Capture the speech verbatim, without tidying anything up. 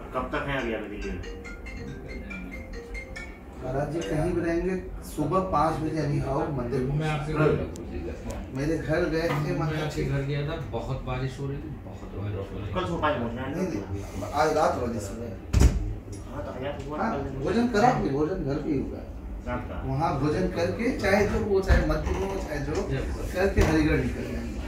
कब तक है अभी अभी दिल्ली में? महाराज जी कहीं भी रहेंगे, सुबह पाँच बजे अभी आओ मंदिर में। मेरे घर गए थे, मैं आपके घर गया था, बहुत बारिश हो रही थी, बहुत बारिश हो रही कल सुबह पहुंचना है। नहीं नहीं, आज रात वाली सुबह। हाँ तो आया तो हुआ हाँ, कल। भोजन करा भी, भोजन घर पे ही होगा। रात का। वहाँ भोजन करके चाहे जो वो चाहे मध्य हो चाहे जो करके हरिगढ़ निकल जाएंगे।